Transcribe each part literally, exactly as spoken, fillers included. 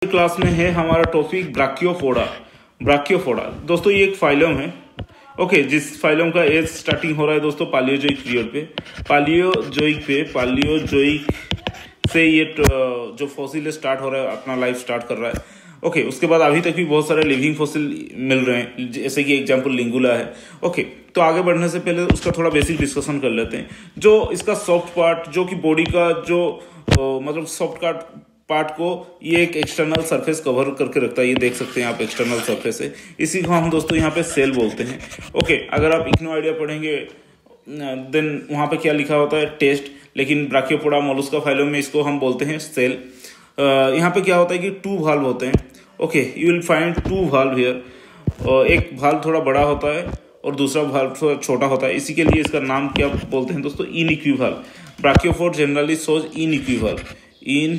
Class में है हमारा टॉपिक ब्राकियोपोडा। ब्राकियोपोडा दोस्तों ये एक फाइलम है, ओके, जिस फाइलम का एज स्टार्टिंग हो रहा है दोस्तों पालियोजोइक पीरियड पे, पालियोजोइक पे पालियोजोइक से ये जो फॉसिल स्टार्ट हो रहा है, अपना लाइफ स्टार्ट कर रहा है। ओके, उसके बाद अभी तक भी बहुत सारे लिविंग फॉसिल मिल रहे हैं, जैसे कि एग्जांपल लिंगुला है। ओके, तो आगे बढ़ने से पहले उसका थोड़ा बेसिक डिस्कशन कर लेते हैं। जो इसका सॉफ्ट पार्ट, जो कि बॉडी का जो मतलब सॉफ्ट पार्ट पार्ट को ये एक एक्सटर्नल सरफेस कवर करके रखता है। ये देख सकते हैं आप, एक्सटर्नल सरफेस है, इसी को हम दोस्तों यहाँ पे सेल बोलते हैं। ओके, अगर आप इग्नो आइडिया पढ़ेंगे देन वहाँ पे क्या लिखा होता है, टेस्ट, लेकिन ब्राकियोपोडा मोलस्का फाइलम में इसको हम बोलते हैं सेल। यहाँ पे क्या होता है कि टू वाल्व होते हैं। Okay, you will find two valve here. एक वाल्व थोड़ा बड़ा होता है और दूसरा वाल्व थोड़ा छोटा होता है, इसी के लिए इसका नाम क्या बोलते हैं दोस्तों, इनइक्विवाल्व। ब्राकियोपोड जनरली शोज इनइक्विवाल्व, इन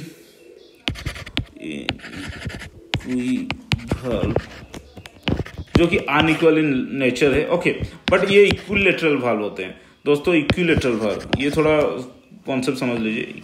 इक्विवाल्व, जो कि अनइक्वल इन नेचर है। ओके, बट ये इक्विलेटरल वाल्व होते हैं दोस्तों, इक्विलेटरल वाल्व, ये थोड़ा कॉन्सेप्ट समझ लीजिए,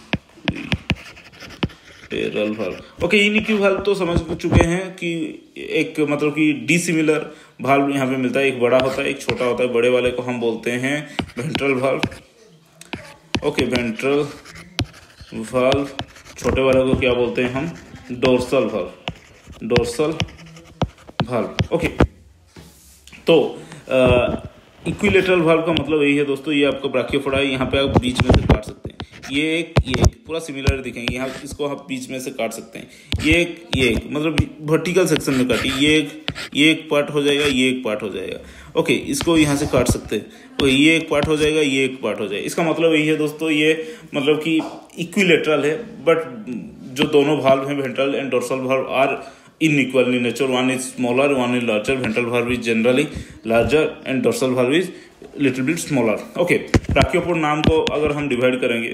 इक्विलेटरल वाल्व। ओके, इनइक्विवाल्व तो समझ चुके हैं कि एक मतलब कि डिसिमिलर वाल्व यहाँ पे मिलता है, एक बड़ा होता है एक छोटा होता है, बड़े वाले को हम बोलते हैं ventral valve. Okay, ventral valve, छोटे वाले को क्या बोलते हैं हम, dorsal valve, dorsal valve. Okay, तो इक्विलेटरल वाल्व का मतलब यही है दोस्तों, ये आपका ब्राकियोपोडा है, यहाँ पे आप बीच में से काट सकते हैं, ये एक ये एक पूरा सिमिलर दिखेंगे, यहाँ इसको आप बीच में से काट सकते हैं, ये एक ये एक मतलब वर्टिकल सेक्शन में काटी, ये एक ये एक पार्ट हो जाएगा, ये एक पार्ट हो जाएगा। ओके, इसको यहाँ से काट सकते हैं, तो ये एक पार्ट हो जाएगा, ये एक पार्ट हो जाएगा। इसका मतलब यही है दोस्तों, ये मतलब कि इक्विलेटरल है, बट जो दोनों वाल्व हैं ventral and dorsal valve are inequal in nature, one is smaller one is larger, ventral valve is generally larger and dorsal valve is little bit smaller. Okay, brachiopod नाम को अगर हम divide करेंगे,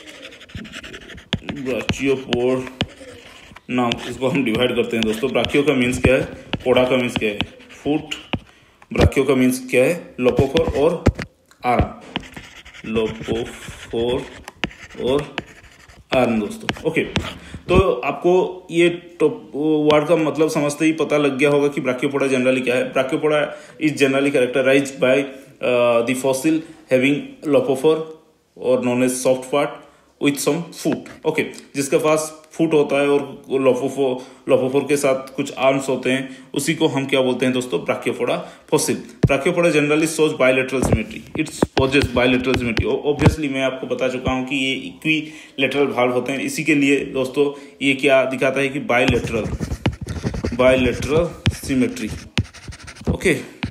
ब्राकियोपोड नाम इसको हम डिवाइड करते हैं दोस्तों। ब्राकियो का मीन्स क्या है, पोडा का मीन्स क्या है, फुट, ब्राकियो का मीन्स क्या है, लोपोफोर और आर्म, लोपोफोर और आर्म दोस्तों। ओके, तो आपको ये वर्ड का मतलब समझते ही पता लग गया होगा कि ब्राकियोपोडा जनरली क्या है। Brachiopoda is generally characterized by the fossil having lophophore और known as soft part with some foot. Okay, जिसके पास फुट होता है और लोपोफोर लोपोफोर के साथ कुछ आर्म्स होते हैं, उसी को हम क्या बोलते हैं दोस्तों, brachiopoda fossil. Brachiopoda generally shows bilateral symmetry, it's possess bilateral symmetry. Obviously मैं आपको बता चुका हूं कि ये इक्विलेटरल वाल्व होते हैं, इसी के लिए दोस्तों ये क्या दिखाता है कि बायलेटरल बायलेटरल सिमेट्री। ओके,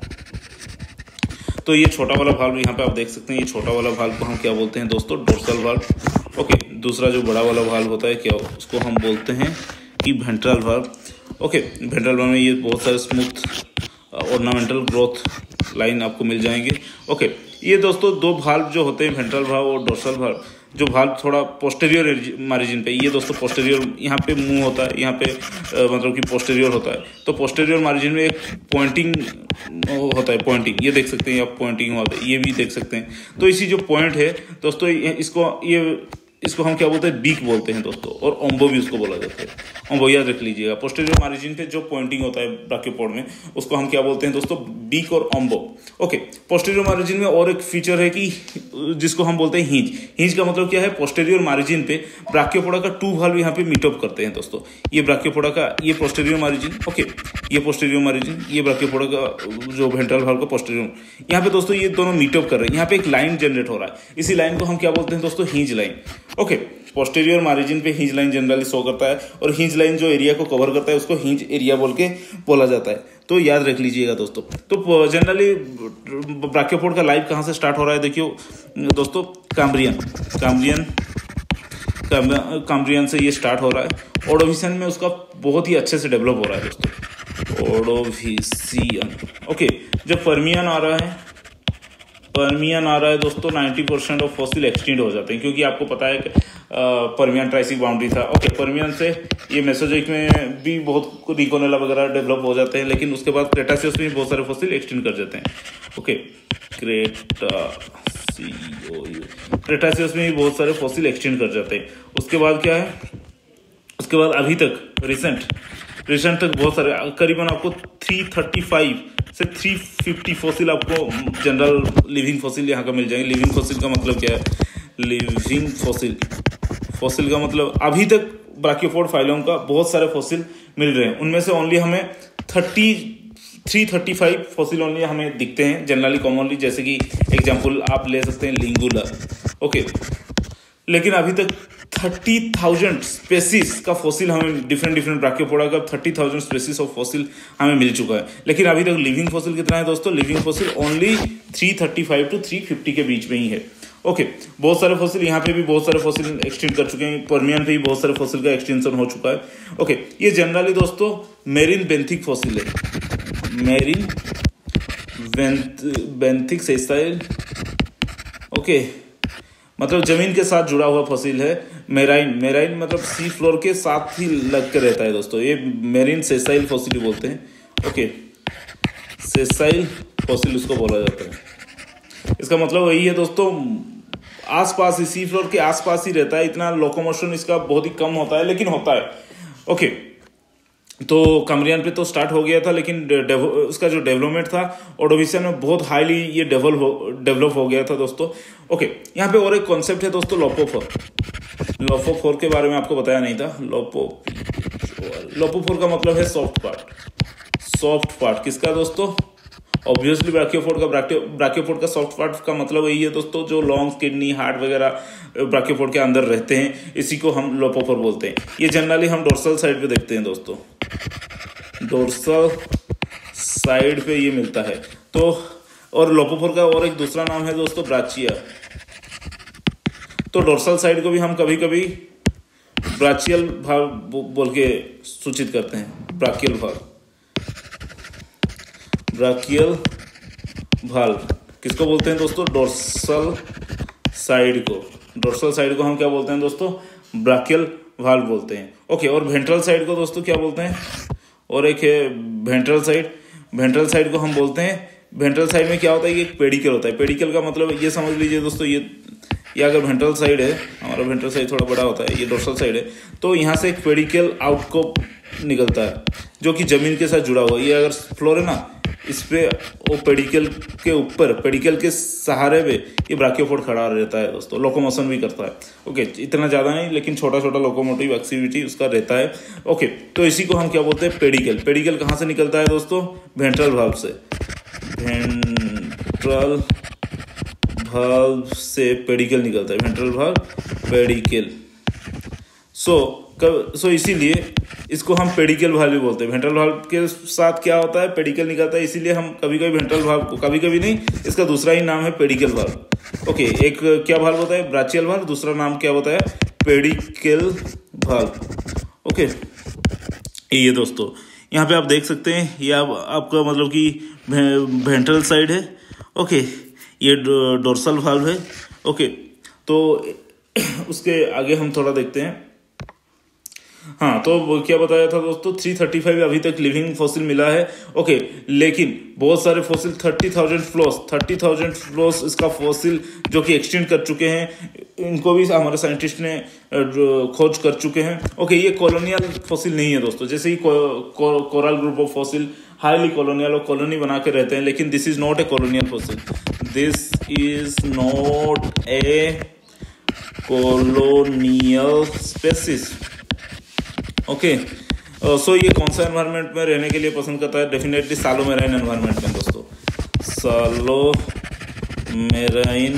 तो ये छोटा वाला वाल्व यहाँ पे आप देख सकते हैं, ये छोटा वाला वाल्व को हम क्या बोलते हैं दोस्तों, डोर्सल वाल्व। ओके, दूसरा जो बड़ा वाला वाल्व होता है क्या, उसको हम बोलते हैं कि ventral valve. Okay, ventral valve में ये बहुत सारे स्मूथ ऑर्नामेंटल ग्रोथ लाइन आपको मिल जाएंगे। ओके, ये दोस्तों दो वाल्व जो होते हैं, वेंट्रल वाल्व और डोर्सल वाल्व, जो वाल्व थोड़ा पोस्टेरियर मार्जिन पे, ये दोस्तों पोस्टेरियर, यहाँ पे मुंह होता है, यहाँ पे आ, मतलब कि पोस्टेरियर होता है, तो पोस्टेरियर मार्जिन में एक पॉइंटिंग होता है, पॉइंटिंग, ये देख सकते हैं आप, पॉइंटिंग होता है, ये भी देख सकते हैं। तो इसी जो पॉइंट है दोस्तों, इसको ये इसको हम क्या बोलते हैं, बीक बोलते हैं दोस्तों, और ओम्बो भी उसको बोला जाता है, ओम्बो याद रख लीजिएगा। पोस्टेरियर मार्जिन पे जो पॉइंटिंग होता है ब्राकियोपोड में, उसको हम क्या बोलते हैं दोस्तों, बीक और ओम्बो। ओके, पोस्टेरियर मार्जिन में और एक फीचर है कि जिसको हम बोलते हैं हिंज। हिंज का मतलब क्या है, पोस्टेरियर मार्जिन पे ब्राकियोपोडा का टू वाल्व यहाँ पे मीटअप करते हैं दोस्तों। ये ब्राकियोपोडा का ये पोस्टेरियर मार्जिन, ओके, ये पोस्टेरियर मार्जिन, ये ब्राकियोपोडा का जो वेंट्रल वाल्व का पोस्टेरियर, यहाँ पे दोस्तों ये दोनों मीटअप कर रहे हैं, यहाँ पे एक लाइन जनरेट हो रहा है, इसी लाइन को हम क्या बोलते हैं दोस्तों, hinge line. Okay, posterior margin पे हिंज लाइन जनरली शो करता है, और हिंज लाइन जो एरिया को कवर करता है उसको हिंज एरिया बोल के बोला जाता है, तो याद रख लीजिएगा दोस्तों। तो जनरली ब्राकियोपोड का लाइफ कहाँ से स्टार्ट हो रहा है, देखियो दोस्तों, कैम्ब्रियन कैम्ब्रियन कैम्ब्रियन से ये स्टार्ट हो रहा है। ओडोविशियन में उसका बहुत ही अच्छे से डेवलप हो रहा है दोस्तों, ओडोविशियन। ओके, जब पर्मियन आ रहा है पर्मियन आ रहा है दोस्तों, नब्बे परसेंट ऑफ फॉसिल एक्सटिंक्ट हो जाते हैं, क्योंकि आपको पता है कि पर्मियन ट्राइसिक बाउंड्री था। ओके, पर्मियन से ये मेसोजोइक में भी बहुत रिकोनेला वगैरह डेवलप हो जाते हैं, लेकिन उसके बाद क्रेटासियस में बहुत सारे फॉसिल एक्सटिंक्ट कर जाते हैं। ओके, क्रेटासियस क्रेटासियस में भी बहुत सारे फॉसिल एक्सटिंक्ट कर जाते हैं। उसके बाद क्या है, उसके बाद अभी तक रिसेंट रिसेंट तक बहुत सारे करीबन आपको तीन सौ पैंतीस से तीन सौ पचास फॉसिल आपको जनरल लिविंग फॉसिल यहाँ का मिल जाएंगे। लिविंग फॉसिल का मतलब क्या है? लिविंग फॉसिल फॉसिल का मतलब अभी तक ब्राकियोपोड फाइलम का बहुत सारे फॉसिल मिल रहे हैं। उनमें से ओनली हमें thirty three thirty five fossil only हमें दिखते हैं जनरली कॉमनली, जैसे कि एग्जांपल आप ले सकते हैं लिंगुला। ओके, लेकिन अभी तक थर्टी थाउजेंड स्पेसीज का फॉसिल हमें डिफरेंट डिफरेंट ब्राकियोपोडा का thirty thousand species of fossil हमें मिल चुका है। लेकिन अभी तक लिविंग फॉसिल कितना है दोस्तों? Living fossil only three thirty five two three fifty के बीच में ही है। ओके okay, बहुत सारे फॉसिल यहाँ पे भी बहुत सारे फॉसिल एक्सटेंड कर चुके हैं। पर्मियन पे भी बहुत सारे फॉसिल का एक्सटेंशन हो चुका है। ओके okay, ये जनरली दोस्तों मेरिन बेंथिक फॉसिल है। मेरिन बेंथिक सेसाइल ओके, मतलब जमीन के साथ जुड़ा हुआ फॉसिल है। मेराइन मेराइन मतलब सी फ्लोर के साथ ही लग के रहता है दोस्तों। ये मेरिन सेसाइल फॉसिल बोलते हैं। ओके, सेसाइल फॉसिल उसको बोला जाता है। इसका मतलब वही है दोस्तों, आसपास ही सी फ्लोर के आसपास ही रहता है। इतना लोकोमोशन इसका बहुत ही कम होता है, लेकिन होता है। ओके, तो कैम्ब्रियन पे तो स्टार्ट हो गया था, लेकिन उसका जो डेवलपमेंट था ऑर्डोविशियन में बहुत हाईली ये डेवलप हो डेवलप हो गया था दोस्तों। ओके, यहाँ पे और एक कॉन्सेप्ट है दोस्तों, लोपोफोर। लोपोफोर के बारे में आपको बताया नहीं था। लोपो लोपोफोर का मतलब है सॉफ्ट पार्ट। सॉफ्ट पार्ट किसका दोस्तों? ऑब्वियसली ब्राकियोपोड का। ब्राकियोपोड का सॉफ्ट पार्ट का मतलब यही है दोस्तों, जो लॉन्ग्स, किडनी, हार्ट वगैरह ब्राकियोपोड के अंदर रहते हैं, इसी को हम लोपोफोर बोलते हैं। ये जनरली हम डोर्सल साइड पे देखते हैं दोस्तों। डोर्सल साइड पे ये मिलता है तो। और लोपोफोर का और एक दूसरा नाम है दोस्तों, ब्राचिया। तो डोर्सल साइड को भी हम कभी कभी ब्राचियल भाग बोल के सूचित करते हैं। ब्राकियल भाग, ब्राकियल भाल्व किसको बोलते हैं दोस्तों? डोर्सल साइड को। डोर्सल साइड को हम क्या बोलते हैं दोस्तों? ब्राकियल भाल्व बोलते हैं। ओके, और वेंट्रल साइड को दोस्तों क्या बोलते हैं? और एक है वेंट्रल साइड। वेंट्रल साइड को हम बोलते हैं, वेंट्रल साइड में क्या होता है? ये एक पेडिकल होता है। पेडिकल का मतलब ये समझ लीजिए दोस्तों, ये ये अगर वेंट्रल साइड है, हमारा वेंट्रल साइड थोड़ा बड़ा होता है, ये डोर्सल साइड है, तो यहाँ से एक पेडिकल आउटकोप निकलता है जो कि जमीन के साथ जुड़ा हुआ है। ये अगर फ्लोर है ना, इस पे वो पेडिकल के ऊपर, पेडिकल के सहारे पे ये ब्राकियोपोड खड़ा रहता है दोस्तों। लोकोमोशन भी करता है। ओके, इतना ज़्यादा नहीं, लेकिन छोटा छोटा लोकोमोटिव एक्टिविटी उसका रहता है। ओके, तो इसी को हम क्या बोलते हैं? पेडिकल। पेडिकल कहाँ से निकलता है दोस्तों? वेंट्रल भाल्व से। वेंट्रल भाल्व से पेडिकल निकलता है। Ventral valve, pedicle. सो कब सो इसीलिए इसको हम पेडिकल भाल्व भी बोलते हैं। वेंट्रल भाल्व के साथ क्या होता है? पेडिकल निकलता है, इसीलिए हम कभी कभी वेंट्रल भाल्व को, कभी कभी नहीं, इसका दूसरा ही नाम है पेडिकल भाल्व। ओके, एक क्या भाल्व होता है? Brachial valve. दूसरा नाम क्या होता है? Pedicle valve. ओके, ये दोस्तों यहाँ पे आप देख सकते हैं, ये आप, आपका मतलब कि वेंट्रल साइड है। ओके, ये डोर्सल भाल्व है। ओके, तो उसके आगे हम थोड़ा देखते हैं। हाँ, तो क्या बताया था दोस्तों? तीन सौ पैंतीस अभी तक लिविंग फॉसिल मिला है। ओके, लेकिन बहुत सारे फॉसिल तीस हज़ार फ्लोस तीस हज़ार फ्लोस इसका फॉसिल जो कि एक्सटेंड कर चुके हैं, इनको भी हमारे साइंटिस्ट ने खोज कर चुके हैं। ओके, ये कॉलोनियल फॉसिल नहीं है दोस्तों। जैसे ही coral group of fossil highly colonial और कॉलोनी बना के रहते हैं, लेकिन this is not a colonial fossil. This is not a colonial species. Okay, so ये कौन सा एनवायरनमेंट में रहने के लिए पसंद करता है? डेफिनेटली सालो मेराइन एनवायरनमेंट में दोस्तों। Shallow marine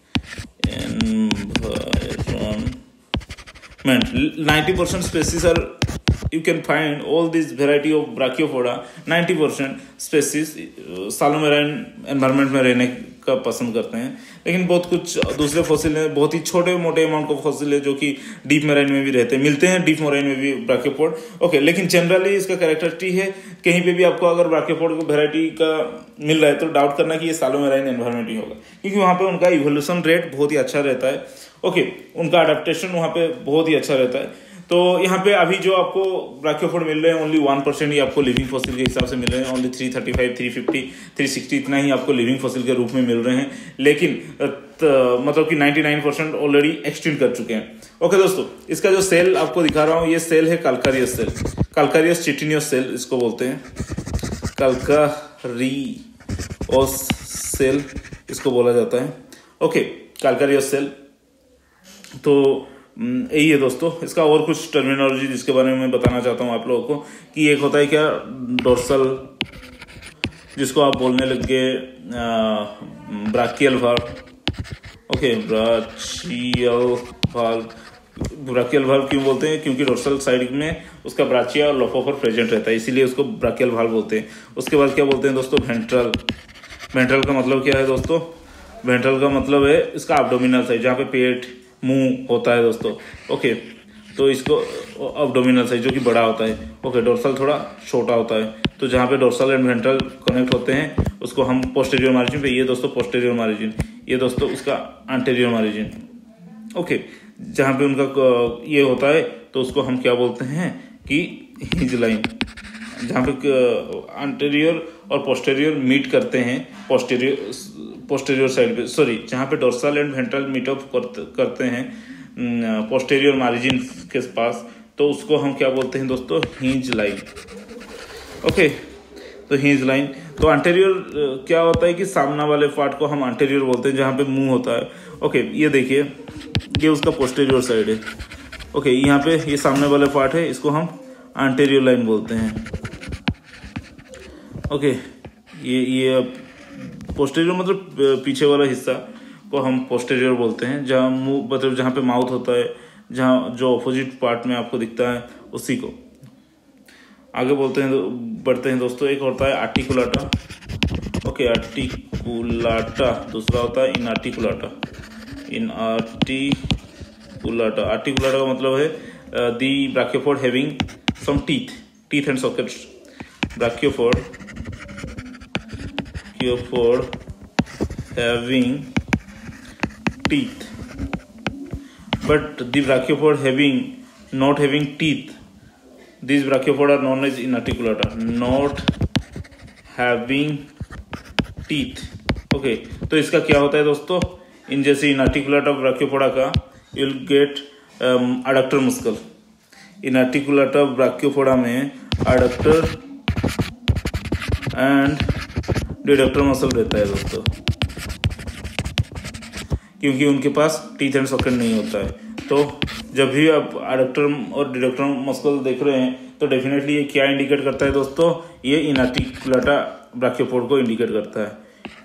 environment ninety percent species are you can find all this variety of brachiopoda, ninety percent species shallow marine environment में रहने का पसंद करते हैं। लेकिन बहुत कुछ दूसरे फॉसिल हैं, बहुत ही छोटे मोटे अमाउंट का फॉसिल है जो कि डीप मेराइन में भी रहते हैं, मिलते हैं डीप मेराइन में भी ब्राकियोपोड। ओके, लेकिन जनरली इसका कैरेक्टरिस्टिक है, कहीं पे भी आपको अगर ब्राकियोपोड को वेराइटी का मिल रहा है तो डाउट करना कि ये सालो मेराइन एनवायरनमेंट ही होगा, क्योंकि वहाँ पे उनका इवोल्यूशन रेट बहुत ही अच्छा रहता है। ओके, उनका अडेप्टेशन वहाँ पे बहुत ही अच्छा रहता है। तो यहाँ पे अभी जो आपको ब्राकियोपोड मिल रहे हैं ओनली वन परसेंट ही आपको लिविंग फॉसिल के हिसाब से मिल रहे हैं। Only three thirty five three fifty three sixty इतना ही आपको लिविंग फॉसिल के रूप में मिल रहे हैं, लेकिन मतलब कि ninety nine percent already extinct कर चुके हैं। ओके दोस्तों, इसका जो सेल आपको दिखा रहा हूँ ये सेल है कैलकारियस सेल, कैलकारियस चिटिनियस सेल इसको बोलते हैं, कैलकारियस सेल इसको बोला जाता है। ओके, कैलकारियस सेल तो यही है दोस्तों। इसका और कुछ टर्मिनोलॉजी जिसके बारे में मैं बताना चाहता हूँ आप लोगों को कि एक होता है क्या डोर्सल, जिसको आप बोलने लग गए brachial valve. Okay, brachial valve, brachial valve क्यों बोलते हैं? क्योंकि डोर्सल साइड में उसका ब्राचिया और लोफोफर प्रेजेंट रहता है, इसीलिए उसको ब्राकियल वाल्व बोलते हैं। उसके बाद क्या बोलते हैं दोस्तों? वेंट्रल। वेंट्रल का मतलब क्या है दोस्तों? वेंट्रल का मतलब है इसका एब्डोमिनल साइड, जहाँ पे पेट मुंह होता है दोस्तों। ओके, तो इसको एब्डोमिनल साइड जो कि बड़ा होता है। ओके, डोर्सल थोड़ा छोटा होता है, तो जहाँ पे डोर्सल एंड वेंट्रल कनेक्ट होते हैं उसको हम पोस्टीरियर मार्जिन पे, ये दोस्तों पोस्टीरियर मार्जिन, ये दोस्तों उसका एंटीरियर मार्जिन। ओके, जहाँ पे उनका ये होता है तो उसको हम क्या बोलते हैं कि हिंज लाइन, जहाँ पे एंटीरियर और पोस्टीरियर मीट करते हैं, पोस्टीरियर पोस्टीरियर साइड पे, सॉरी जहाँ पे dorsal and ventral meet up करते हैं पोस्टीरियर मार्जिन के पास, तो उसको हम क्या बोलते हैं दोस्तों? Hinge line. ओके, तो हिंज लाइन। तो एंटीरियर क्या होता है कि सामने वाले पार्ट को हम एंटीरियर बोलते हैं, जहाँ पे मुंह होता है। ओके, ये देखिए ये उसका पोस्टीरियर साइड है। ओके, यहाँ पे ये सामने वाले पार्ट है, इसको हम एंटीरियर लाइन बोलते हैं। ओके, ये ये पोस्टीरियर मतलब पीछे वाला हिस्सा को हम पोस्टीरियर बोलते हैं, जहाँ मुंह मतलब जहाँ पे माउथ होता है, जहाँ जो अपोजिट पार्ट में आपको दिखता है उसी को आगे बोलते हैं। बढ़ते हैं दोस्तों, एक होता है आर्टिकुलाटा। ओके, आर्टिकुलाटा। दूसरा होता है इनआर्टिकुलाटा। इनआर्टिकुलाटा, आर्टिकुलाटा का मतलब है the brachiopod having some teeth teeth and sockets. Brachiopod brachiopod having teeth, but the brachiopod having not having teeth, these brachiopod are known as inarticulata, not having teeth. okay, तो इसका क्या होता है दोस्तों? इन जैसे इनआर्टिकुलाटा ब्राकियोपोडा का you will get adductor muscle. Inarticulata brachiopoda में adductor and deductor muscle रहता है दोस्तों, क्योंकि उनके पास टीथ एंड सॉकेट नहीं होता है। तो जब भी आप एडक्टर और डिडक्टर मस्कुल देख रहे हैं तो डेफिनेटली ये क्या इंडिकेट करता है दोस्तों? ये इनआर्टिकुलाटा ब्राकियोपोड को इंडिकेट करता है।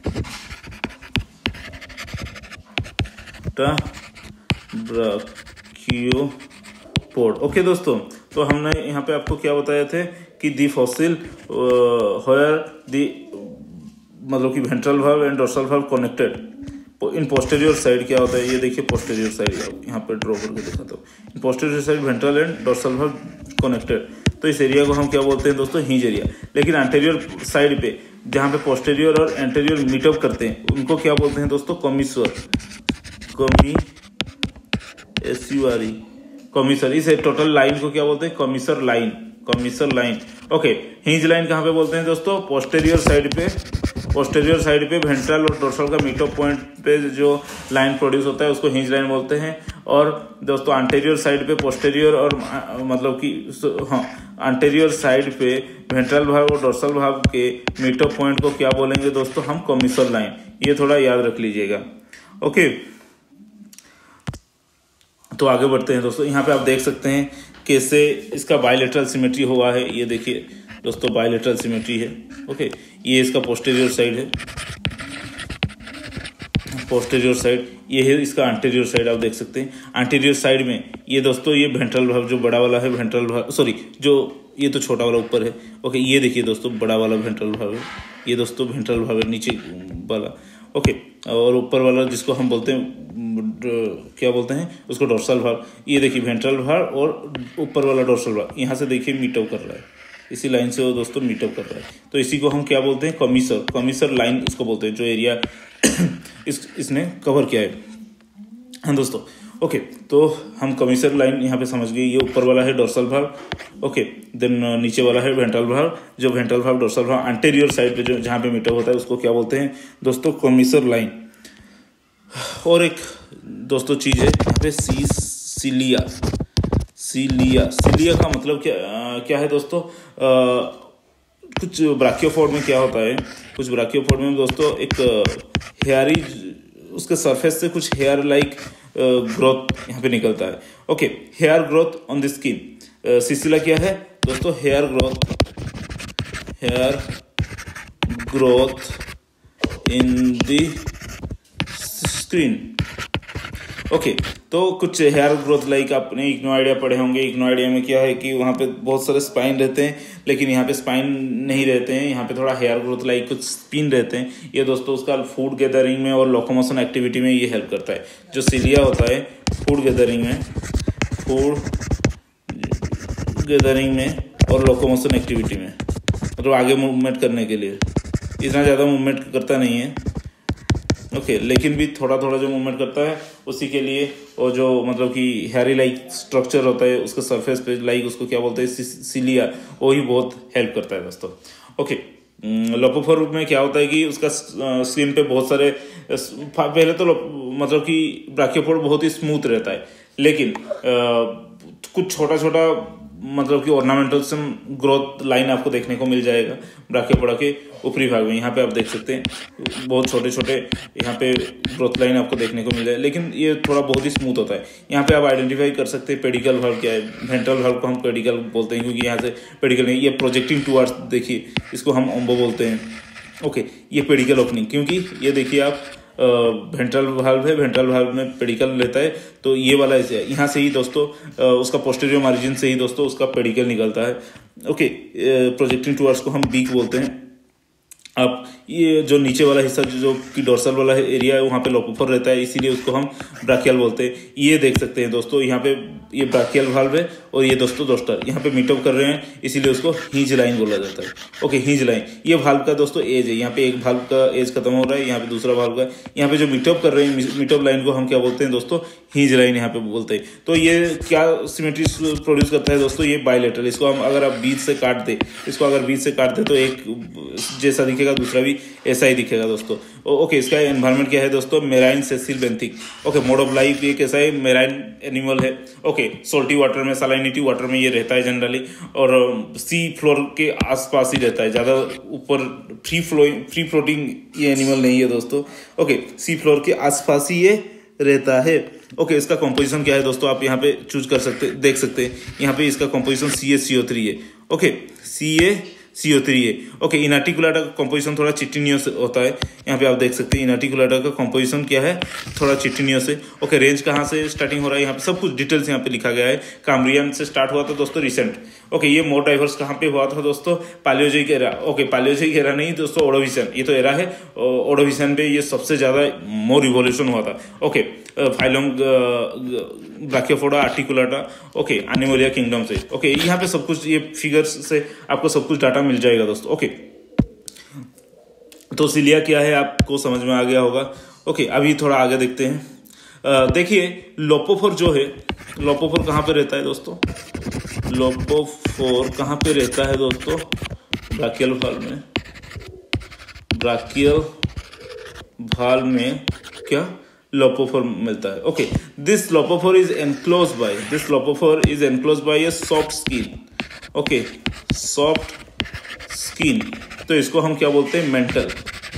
ब्राकियोपोड। ओके दोस्तों, तो हमने यहाँ पे आपको क्या बताया थे कि दी फॉसिल होयर दी मतलब कि ventral valve and dorsal valve connected in posterior side क्या होता है? ये देखिए पोस्टीरियर साइड, यहाँ पे ड्रॉ करके दिखाता हूँ। In posterior side ventral and dorsal valve connected, तो इस एरिया को हम क्या बोलते हैं दोस्तों? Hinge area. लेकिन एंटीरियर साइड पे जहाँ पे पोस्टीरियर और एंटीरियर मीटअप करते हैं उनको क्या बोलते हैं दोस्तों? कॉमिसर। कॉमी S U R E commissure. इस टोटल लाइन को क्या बोलते हैं? Commissure line. Commissure line. Okay, hinge line कहाँ पे बोलते हैं दोस्तों? पोस्टीरियर साइड पे। पोस्टीरियर साइड पे वेंट्रल और डोर्सल का मीटअप पॉइंट पे जो लाइन प्रोड्यूस होता है उसको हिंज लाइन बोलते हैं। और दोस्तों एंटीरियर साइड पे पोस्टीरियर और मतलब कि हाँ एंटीरियर साइड पे वेंट्रल भाग और डोर्सल भाग के मीटअप पॉइंट को क्या बोलेंगे दोस्तों? हम कॉमिसर लाइन। ये थोड़ा याद रख लीजिएगा। ओके, तो आगे बढ़ते हैं दोस्तों। यहाँ पे आप देख सकते हैं कैसे इसका बायलेटरल सिमेट्री हुआ है। ये देखिए दोस्तों, बायलेटरल सिमेट्री है। ओके, ये इसका पोस्टीरियर साइड है, पोस्टीरियर साइड। ये है इसका एंटीरियर साइड, आप देख सकते हैं। एंटीरियर साइड में ये दोस्तों ये वेंट्रल भाग जो बड़ा वाला है, वेंट्रल भाग सॉरी जो ये तो छोटा वाला ऊपर है। ओके, ये देखिए दोस्तों बड़ा वाला वेंट्रल भाग है, ये दोस्तों वेंट्रल भाग है नीचे वाला। ओके, और ऊपर वाला जिसको हम बोलते हैं क्या बोलते हैं उसको डोर्सल भाग। ये देखिए वेंट्रल भाग और ऊपर वाला डोर्सल भाग, यहाँ से देखिए मीटअप कर रहा है, इसी लाइन से वो दोस्तों मीटअप कर रहा है। तो इसी को हम क्या बोलते हैं? कॉमिसर। कॉमिसर लाइन इसको बोलते हैं, जो एरिया इस इसने कवर किया है। हाँ दोस्तों, ओके, तो हम कमिसर लाइन यहाँ पे समझ गए, ये ऊपर वाला है डोर्सल वाल्व। ओके, देन नीचे वाला है वेंट्रल वाल्व। जो ventral valve dorsal valve anterior side पे जो जहाँ पे मीटर होता है उसको क्या बोलते हैं दोस्तों, कमिसर लाइन। और एक दोस्तों चीज है यहाँ पे सी सीलिया। सीलिया सीलिया का मतलब क्या आ, क्या है दोस्तों, आ, कुछ ब्राकियोफोर में क्या होता है, कुछ ब्राकियोफोर में दोस्तों एक हेयरी, उसके सरफेस से कुछ हेयर लाइक ग्रोथ यहाँ पे निकलता है। Okay, hair growth on the skin. सिसिला क्या है दोस्तों, hair growth, hair growth in the screen. Okay, तो कुछ हेयर ग्रोथ लाइक आपने इग्नोआइडिया पढ़े होंगे। इग्नोआइडिया में क्या है कि वहाँ पे बहुत सारे स्पाइन रहते हैं, लेकिन यहाँ पे स्पाइन नहीं रहते हैं, यहाँ पे थोड़ा हेयर ग्रोथ लाइक कुछ स्पिन रहते हैं। ये दोस्तों उसका फूड गैदरिंग में और लोकोमोशन एक्टिविटी में ये हेल्प करता है। जो सीलिया होता है फूड गैदरिंग में, फूड गैदरिंग में और लोकोमोशन एक्टिविटी में, मतलब आगे मूवमेंट करने के लिए। इतना ज़्यादा मूवमेंट करता नहीं है, ओके okay, लेकिन भी थोड़ा थोड़ा जो मूवमेंट करता है उसी के लिए, और जो मतलब कि हेयरी लाइक स्ट्रक्चर होता है उसके सरफेस पे लाइक उसको क्या बोलते हैं, सीलिया, वो ही बहुत हेल्प करता है दोस्तों। ओके, लोपोफोर में क्या होता है कि उसका स्किन पे बहुत सारे, पहले तो मतलब कि ब्राकियोफोर बहुत ही स्मूथ रहता है, लेकिन आ, कुछ छोटा छोटा मतलब कि ऑर्नामेंटल से ग्रोथ लाइन आपको देखने को मिल जाएगा ब्राकियोपोडा के ऊपरी भाग में। यहाँ पे आप देख सकते हैं बहुत छोटे छोटे यहाँ पे ग्रोथ लाइन आपको देखने को मिल जाए, लेकिन ये थोड़ा बहुत ही स्मूथ होता है। यहाँ पे आप आइडेंटिफाई कर सकते हैं पेडिकल वाल्व क्या है। वेंट्रल वाल्व को हम पेडिकल बोलते हैं क्योंकि यहाँ से पेडिकल नहीं, ये प्रोजेक्टिंग टुवर्ड्स, देखिए इसको हम ओम्बो बोलते हैं। ओके, ये पेडिकल ओपनिंग, क्योंकि ये देखिए आप वेंट्रल वाल्व है, वेंट्रल वाल्व में पेडिकल रहता है, तो ये वाला ऐसे है, यहाँ से ही दोस्तों उसका पोस्टीरियर मार्जिन से ही दोस्तों उसका पेडिकल निकलता है। ओके, प्रोजेक्टिंग टुवर्ड्स को हम बीक बोलते हैं। अब ये जो नीचे वाला हिस्सा जो, जो कि डोर्सल वाला एरिया है वहाँ पे लोपोफोर रहता है, इसीलिए उसको हम ब्राकियल बोलते हैं। ये देख सकते हैं दोस्तों, यहाँ पे ये ब्राकियल वाल्व है और ये दोस्तों डोस्टर यहाँ पे मीटअप कर रहे हैं, इसीलिए उसको हिंज लाइन बोला जाता है। ओके, हिंज लाइन, ये वाल्व का दोस्तों एज है। यहाँ पे एक वाल्व का एज खत्म हो रहा है, यहाँ पे दूसरा वाल्व का, यहाँ पे जो मीटअप कर रहे हैं, मीटअप लाइन को हम क्या बोलते हैं दोस्तों, हिंज लाइन यहाँ पे बोलते हैं। तो ये क्या सिमेट्री प्रोड्यूस करता है दोस्तों, ये बायलेटरल। इसको हम अगर आप बीच से काट दे, इसको अगर बीच से काट दे तो एक जैसा दिखेगा, दूसरा भी ऐसा ही दिखेगा दोस्तों। ओके, इसका एनवायरनमेंट क्या है दोस्तों, marine sessile benthic. Okay, mode of life ये कैसा है, मेराइन एनिमल है। ओके, सोल्टी वाटर में, सलाइनिटी वाटर में ये रहता है जनरली, और सी फ्लोर के आसपास ही रहता है, ज्यादा ऊपर फ्री फ्लोइंग फ्री फ्लोटिंग ये एनिमल नहीं है दोस्तों। ओके, सी फ्लोर के आसपास ही ये रहता है। ओके, इसका कंपोजिशन क्या है दोस्तों, आप यहाँ पे चूज कर सकते देख सकते हैं। यहाँ पे इसका composition C A C O three है। Okay, C A C O three है। ओके, इनार्टिकुलाटा का कंपोजिशन थोड़ा चिटिनियस होता है। यहाँ पे आप देख सकते हैं इनार्टिकुलाटा का कंपोजिशन क्या है, थोड़ा चिटिनियस है। ओके, रेंज कहाँ से स्टार्टिंग हो रहा है, यहाँ पे सब कुछ डिटेल्स यहाँ पे लिखा गया है। काम्ब्रियन से स्टार्ट हुआ था दोस्तों रिसेंट। ओके, ये मोर डाइवर्स कहाँ पे हुआ था दोस्तों, Palaeozoic era. Okay, Palaeozoic era नहीं दोस्तों, ओडोविसन, ये तो एरा है। ओडोविसन पे ये सबसे ज्यादा मोर रिवोल्यूशन हुआ था। Okay, phylum brachiopoda articulata, okay, Animalia kingdom से। ओके, यहाँ पे सब कुछ ये फिगर्स से आपको सब कुछ डाटा मिल जाएगा दोस्तों। ओके, तो सीलिया क्या है आपको समझ में आ गया होगा। ओके, अभी थोड़ा आगे देखते हैं। देखिए लोपोफोर जो है, लोपोफोर कहाँ पे रहता है दोस्तों, लोपोफोर कहाँ पे रहता है दोस्तों, ब्राकियल वाल्व में। ब्राकियल वाल्व में क्या लोपोफोर मिलता है। Okay, this lophophore is enclose by this lophophore is enclose by a soft skin. Okay, soft skin, तो इसको हम क्या बोलते हैं, मेंटल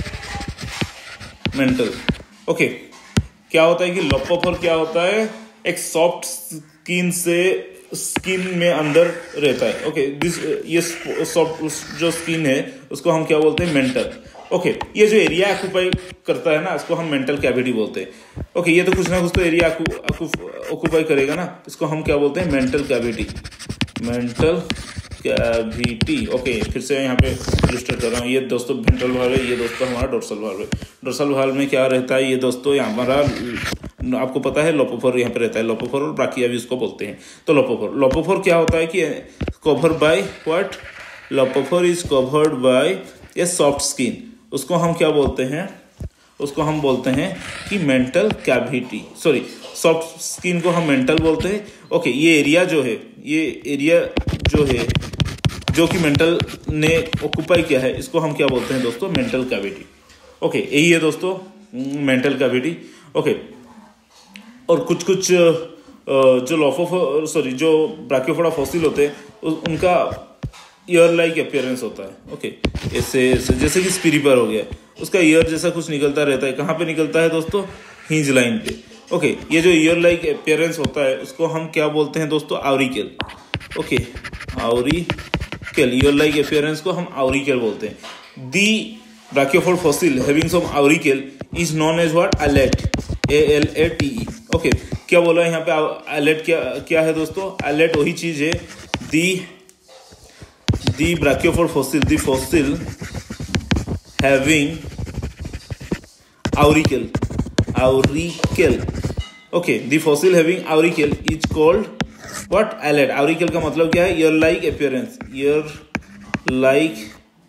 मेंटल ओके, क्या होता है कि लोपोफोर क्या होता है, एक सॉफ्ट स्किन से स्किन में अंदर रहता है। ओके, दिस ये सॉफ्ट जो स्किन है उसको हम क्या बोलते हैं, मेंटल। ओके, ये जो एरिया ऑक्यूपाई करता है ना, इसको हम मेंटल कैविटी बोलते हैं। ओके, ये तो कुछ ना कुछ तो एरिया ऑक्यूपाई करेगा ना, इसको हम क्या बोलते हैं, mantle cavity, mantle cavity. Okay, फिर से यहाँ पे इलस्ट्रेट कर रहा हूँ। ये दोस्तों वेंट्रल वाल्व है, ये दोस्तों हमारा डोर्सल वाल्व है। डोर्सल वाल्व में क्या रहता है, ये दोस्तों हमारा आपको पता है लोपोफोर यहाँ पे रहता है, लोपोफोर और ब्राकिया भी उसको बोलते हैं। तो लोपोफोर लोपोफोर क्या होता है कि cover by what, lophophore is covered by a soft skin, उसको हम क्या बोलते हैं, उसको हम बोलते हैं कि mantle cavity, sorry soft skin को हम मेंटल बोलते हैं। ओके, ये एरिया जो है, ये एरिया जो है जो कि मेंटल ने ऑक्यूपाई किया है, इसको हम क्या बोलते हैं दोस्तों, मेंटल कैविटी। ओके, यही है दोस्तों मेंटल कैविटी। ओके, और कुछ कुछ जो लॉफो सॉरी जो ब्राकियोपोडा फॉसिल होते हैं उनका ईयर लाइक अपीयरेंस होता है। ओके, ऐसे ऐसे जैसे कि स्पिरिपर हो गया, उसका ईयर जैसा कुछ निकलता रहता है। कहाँ पे निकलता है दोस्तों, हिंज लाइन पे। ओके, ये जो ईयर लाइक अपीयरेंस होता है उसको हम क्या बोलते हैं दोस्तों, auricle. Okay, auricle, ear like appearance को हम आउरिकल बोलते हैं। The brachiopod fossil having some auricle is known as what, alate, A L A T E. Okay, क्या बोला यहाँ पे, एलेट क्या क्या है दोस्तों, एलेट वही चीज है, the the brachiopod fossil, the fossil having auricle, auricle. Okay, the fossil having auricle is called what, alate. Auricle का मतलब क्या है, ear like appearance, ear like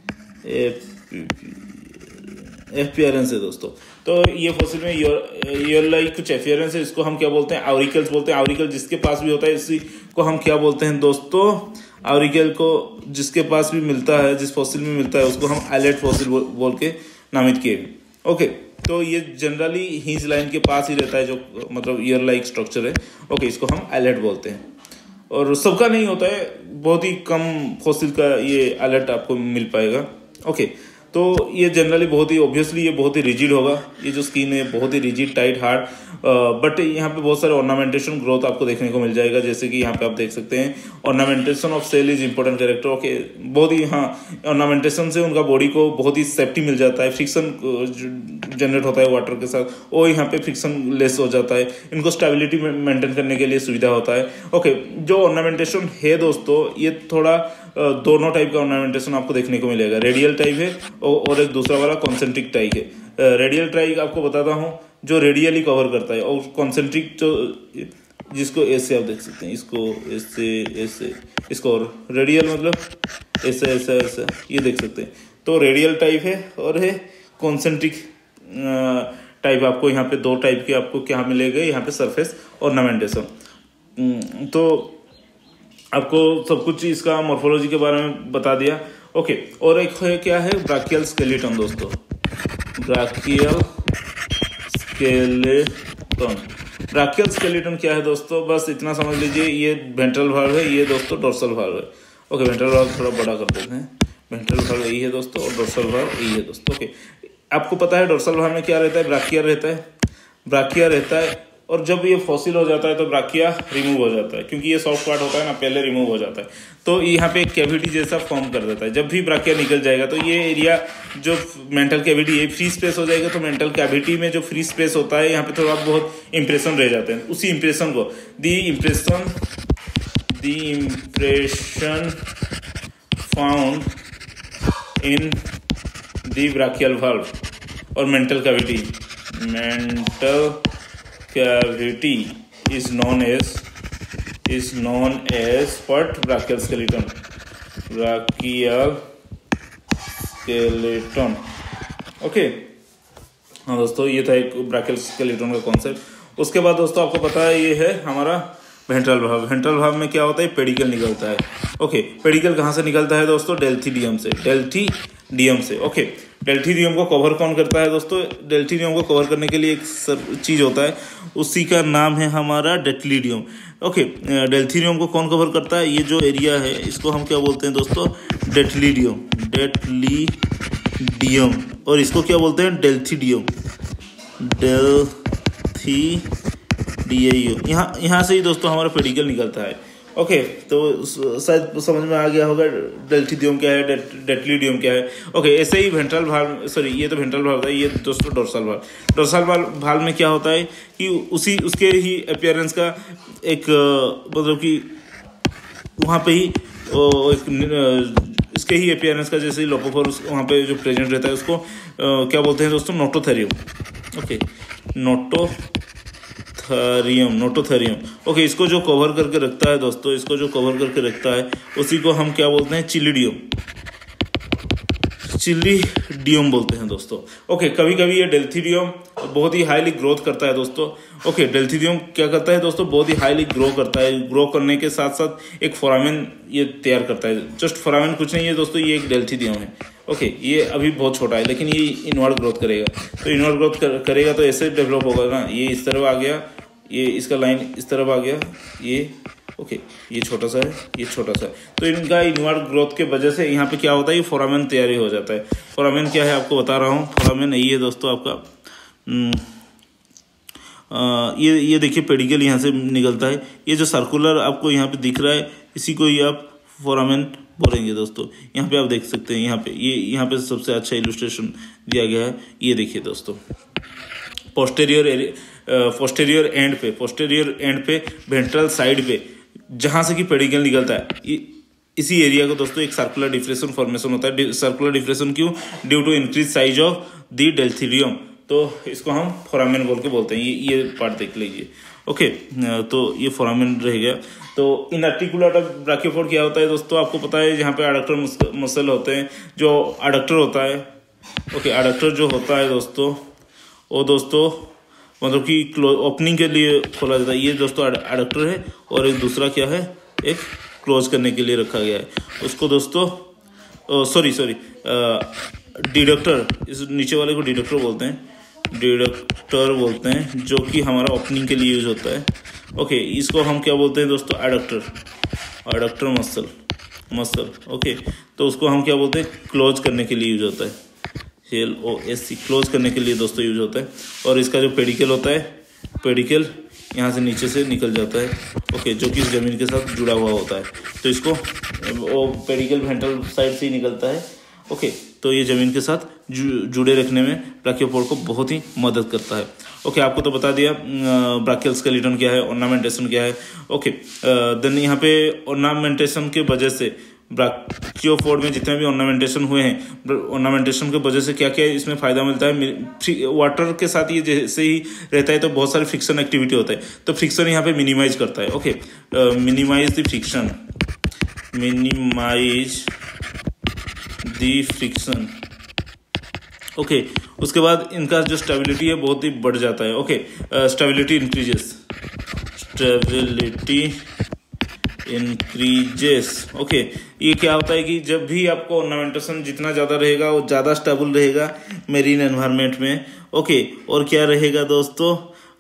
appearance है दोस्तों। तो ये फॉसिल में ईयर लाइक कुछ अपीयरेंस है, इसको हम क्या बोलते हैं, आउरिकल्स बोलते हैं। आउरिकल जिसके पास भी होता है इसी को हम क्या बोलते हैं दोस्तों, आउरिकल को जिसके पास भी मिलता है, जिस फॉसिल में मिलता है, उसको हम एलेट फॉसिल बोल, बोल के नामित किए। ओके, तो ये जनरली हिंज लाइन के पास ही रहता है, जो मतलब ईयर लाइक स्ट्रक्चर है। ओके, इसको हम एलेट बोलते हैं, और सबका नहीं होता है, बहुत ही कम फॉसिल का ये एलेट आपको मिल पाएगा। ओके, तो ये जनरली बहुत ही ऑब्वियसली ये बहुत ही रिजिड होगा, ये जो स्किन है बहुत ही रिजिड, टाइट, हार्ड, बट यहाँ पे बहुत सारे ऑर्नामेंटेशन ग्रोथ आपको देखने को मिल जाएगा। जैसे कि यहाँ पे आप देख सकते हैं, ornamentation of shell is important character. Okay, बहुत ही, हाँ, ऑर्नामेंटेशन से उनका बॉडी को बहुत ही सेफ्टी मिल जाता है, फ्रिक्शन जनरेट होता है वाटर के साथ, और यहाँ पे फ्रिक्शन लेस हो जाता है, इनको स्टेबिलिटी मेंटेन करने के लिए सुविधा होता है। ओके, जो ऑर्नामेंटेशन है दोस्तों, ये थोड़ा दोनों टाइप का ऑर्नामेंटेशन आपको देखने को मिलेगा, रेडियल टाइप है और एक दूसरा वाला कॉन्सेंट्रिक टाइप है। रेडियल टाइप आपको बताता हूँ, जो रेडियली कवर करता है, और कॉन्सेंट्रिक जो जिसको ऐसे आप देख सकते हैं, इसको ऐसे ऐसे, इसको और रेडियल मतलब ऐसे ऐसे ऐसे, ये देख सकते हैं। तो रेडियल टाइप है और है कॉन्सेंट्रिक टाइप। आपको यहाँ पे दो टाइप के आपको क्या मिलेगा, यहाँ पे सरफेस ऑर्नामेंटेशन। तो आपको सब कुछ इसका मॉर्फोलॉजी के बारे में बता दिया। ओके, और एक है क्या है, ब्राकियल स्केलेटन दोस्तों, ब्राकियल स्केलेटन। ब्राकियल स्केलेटन क्या है दोस्तों, बस इतना समझ लीजिए, ये वेंट्रल वाल्व है, ये दोस्तों डोर्सल वाल्व है। ओके, वेंट्रल वाल्व थोड़ा बड़ा कर देते हैं, वेंट्रल वाल्व यही है दोस्तों, और डोर्सल वाल्व यही है दोस्तों। ओके, आपको पता है डोर्सल वाल्व में क्या रहता है, ब्राकिया रहता है, ब्राकिया रहता है, और जब ये फॉसिल हो जाता है तो ब्राकिया रिमूव हो जाता है, क्योंकि ये सॉफ्ट पार्ट होता है ना, पहले रिमूव हो जाता है, तो यहाँ पे एक कैविटी जैसा फॉर्म कर देता है। जब भी ब्राकिया निकल जाएगा तो ये एरिया जो मेंटल कैविटी है फ्री स्पेस हो जाएगा, तो मेंटल कैविटी में जो फ्री स्पेस होता है यहाँ पे थोड़ा बहुत इंप्रेशन रह जाते हैं। उसी इंप्रेशन को the impression the impression found in the brachial valve और mantle cavity, mantle cavity is known as is known as what, brachial skeleton, brachial skeleton। Okay, हाँ दोस्तों, ये था एक ब्राकियल स्केलेटन का कॉन्सेप्ट। उसके बाद दोस्तों आपको पता है ये है हमारा वेंट्रल भाग। वेंट्रल भाग में क्या होता है, पेडिकल निकलता है। ओके, पेडिकल कहाँ से निकलता है दोस्तों, डेल्थिडियम से, डेल्थिडियम से। ओके, डेल्थिडियम को कवर कौन करता है दोस्तों, डेल्थिडियम को कवर करने के लिए एक चीज होता है, उसी का नाम है हमारा डेल्थिडियम। ओके, डेल्थिडियम को कौन कवर करता है, ये जो एरिया है इसको हम क्या बोलते हैं दोस्तों, डेल्थिडियम, डेल्थिडियम, और इसको क्या बोलते हैं, डेल्थिडियम, डेल्थिडियम। यहाँ यहाँ से ही दोस्तों हमारा पेडिकल निकलता है। ओके, तो शायद समझ में आ गया होगा डेल्थिडियम क्या है, डेल्थिडियम क्या है। ओके, ऐसे ही वेंट्रल भाल्व, सॉरी ये तो वेंट्रल भाल्व है, ये दोस्तों डोर्सल भाल्व। डोर्सल भाल्व में क्या होता है कि उसी उसके ही अपीयरेंस का एक मतलब कि वहाँ पे ही एक इसके ही अपीयरेंस का जैसे लोपोफोर वहाँ पे जो प्रेजेंट रहता है उसको क्या बोलते हैं दोस्तों, notothyrium. Okay, notothyrium, notothyrium. Okay, इसको जो कवर करके रखता है दोस्तों, इसको जो कवर करके रखता है उसी को हम क्या बोलते हैं, चिलिडियम, चिलिडियम बोलते हैं दोस्तों। ओके, कभी कभी ये डेल्थिडियम बहुत ही हाईली ग्रोथ करता है दोस्तों। ओके, डेल्थिडियम क्या करता है दोस्तों, बहुत ही हाईली ग्रो करता है। ग्रो करने के साथ साथ एक फोरामेन ये तैयार करता है। जस्ट फोरामेन कुछ नहीं है दोस्तों, ये एक डेल्थिडियम है। ओके, ये अभी बहुत छोटा है लेकिन ये इनवर्ड ग्रोथ करेगा। तो इनवर्ड ग्रोथ कर, करेगा तो ऐसे डेवलप होगा ना, ये इस तरफ आ गया, ये इसका लाइन इस तरफ आ गया, ये ओके okay, ये छोटा सा है, ये छोटा सा है। तो इनका इनवर्ड ग्रोथ के वजह से यहाँ पे क्या होता है, ये फोरामेन तैयारी हो जाता है। फोरामेन क्या है आपको बता रहा हूँ। फोरामेन यही है दोस्तों आपका, आ, ये ये देखिए पेडिकल यहाँ से निकलता है। ये जो सर्कुलर आपको यहाँ पे दिख रहा है, इसी को ही आप फोरामेन बोलेंगे दोस्तों। यहाँ पे आप देख सकते हैं, यहाँ पे ये यहाँ पे सबसे अच्छा इलस्ट्रेशन दिया गया है। ये देखिए दोस्तों, पोस्टेरियर पोस्टेरियर एंड पे पोस्टेरियर एंड पे वेंट्रल साइड पे जहां से कि पेडिकल निकलता है, इसी एरिया को दोस्तों एक सर्कुलर डिफ्रेशन फॉर्मेशन होता है। सर्कुलर डिफ्रेशन क्यों? Due to increase size of the delthyrium. तो इसको हम फोरामेन बोल के बोलते हैं। ये ये पार्ट देख लीजिए। ओके, तो ये फोरामेन रह गया। तो इन आर्टिकुलेटर ब्राकियोपोड क्या होता है दोस्तों, आपको पता है, जहाँ पे एडक्टर मसल होते हैं, जो एडक्टर होता है। ओके, एडक्टर जो होता है दोस्तों, वो दोस्तों मतलब कि ओपनिंग के लिए खोला जाता है। ये दोस्तों एडक्टर है, और एक दूसरा क्या है, एक क्लोज करने के लिए रखा गया है। उसको दोस्तों सॉरी सॉरी डिडक्टर, इस नीचे वाले को डिडक्टर बोलते हैं। डिडक्टर बोलते हैं, जो कि हमारा ओपनिंग के लिए यूज होता है। ओके, इसको हम क्या बोलते हैं दोस्तों, adductor. Adductor muscle muscle okay, तो उसको हम क्या बोलते हैं, क्लोज करने के लिए यूज होता है। L O S C, close करने के लिए दोस्तों यूज होता है। और इसका जो पेडिकल होता है, पेडिकल यहाँ से नीचे से निकल जाता है। ओके, जो कि इस जमीन के साथ जुड़ा हुआ होता है। तो इसको वो पेडिकल वेंट्रल साइड से ही निकलता है। ओके, तो ये जमीन के साथ जु, जुड़े रखने में ब्राकियोपोड को बहुत ही मदद करता है। ओके, आपको तो बता दिया ब्राकियल स्केलेटन क्या है, ऑर्नामेंटेशन क्या है। ओके, देन यहाँ पे ऑर्नामेंटेशन के वजह से ब्राकियोपोड में जितने भी ऑर्नामेंटेशन हुए हैं, ऑर्नामेंटेशन के वजह से क्या क्या इसमें फायदा मिलता है। वाटर के साथ ये जैसे ही रहता है तो बहुत सारी फ्रिक्शन एक्टिविटी होता है, तो फ्रिक्शन यहाँ पे मिनिमाइज करता है। Okay, minimize the friction, minimize the friction. Okay, उसके बाद इनका जो स्टेबिलिटी है बहुत ही बढ़ जाता है। Okay, stability increases, stability increases. Okay, ये क्या होता है कि जब भी आपको ऑर्नामेंटेशन जितना ज़्यादा रहेगा वो ज़्यादा स्टेबल रहेगा मेरीन एनवायरनमेंट में। ओके, और क्या रहेगा दोस्तों,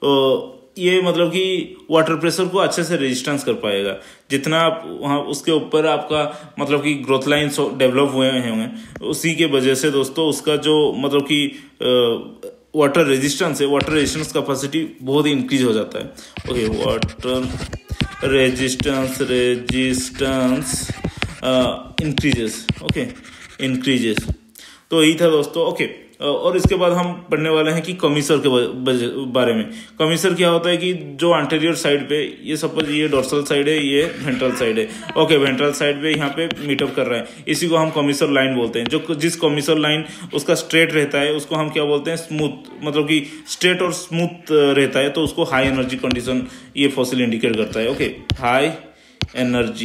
ये मतलब कि वाटर प्रेशर को अच्छे से रेजिस्टेंस कर पाएगा। जितना आप वहाँ उसके ऊपर आपका मतलब कि ग्रोथ लाइन्स डेवलप हुए होंगे, उसी के वजह से दोस्तों उसका जो मतलब कि वाटर रेजिस्टेंस है, वाटर रेजिस्टेंस कैपेसिटी बहुत ही इंक्रीज हो जाता है। Okay, water resistance resistance increases. Okay, increases. तो यही था दोस्तों। ओके, और इसके बाद हम पढ़ने वाले हैं कि कमीसर के बारे में। कमीसर क्या होता है कि जो एंटीरियर साइड पे, ये सपोज ये डोर्सल साइड है, ये वेंट्रल साइड है। ओके, वेंट्रल साइड पे यहाँ पे मीटअप कर रहा है, इसी को हम कमीसर लाइन बोलते हैं। जो जिस कमीसर लाइन उसका स्ट्रेट रहता है उसको हम क्या बोलते हैं, स्मूथ, मतलब कि स्ट्रेट और स्मूथ रहता है, तो उसको हाई एनर्जी कंडीशन ये फॉसिल इंडिकेट करता है। ओके, हाई एनर्जी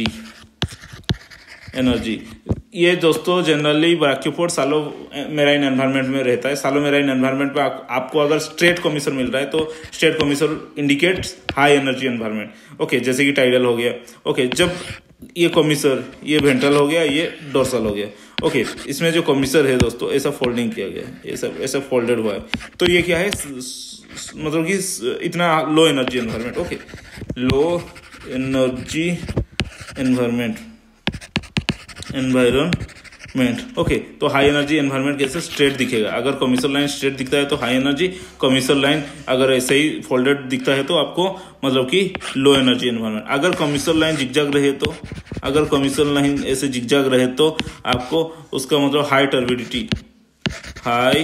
एनर्जी ये दोस्तों जनरली ब्राकियोपोड सालो मेराइन एनवायरनमेंट में रहता है। सालो मेराइन एनवायरनमेंट में आप, आपको अगर स्ट्रेट कमीसर मिल रहा है तो straight commissure indicates high energy environment. Okay, जैसे कि टाइडल हो गया। ओके, जब ये कमीसर, ये वेंट्रल हो गया, ये डोर्सल हो गया। ओके, इसमें जो कमीसर है दोस्तों ऐसा फोल्डिंग किया गया है, ऐसा ऐसा फोल्डेड हुआ है। तो ये क्या है, मतलब कि इतना low energy environment. Okay, low energy environment environment. Okay, तो हाई एनर्जी एनवायरनमेंट कैसे स्ट्रेट दिखेगा। अगर कमीसर लाइन स्ट्रेट दिखता है तो हाई एनर्जी, कमीसर लाइन अगर ऐसे ही फोल्डेड दिखता है तो आपको मतलब कि लो एनर्जी एनवायरनमेंट। अगर कमीसर लाइन जिगजैग रहे तो अगर कमीसर लाइन ऐसे जिगजैग रहे तो आपको उसका मतलब high turbidity, high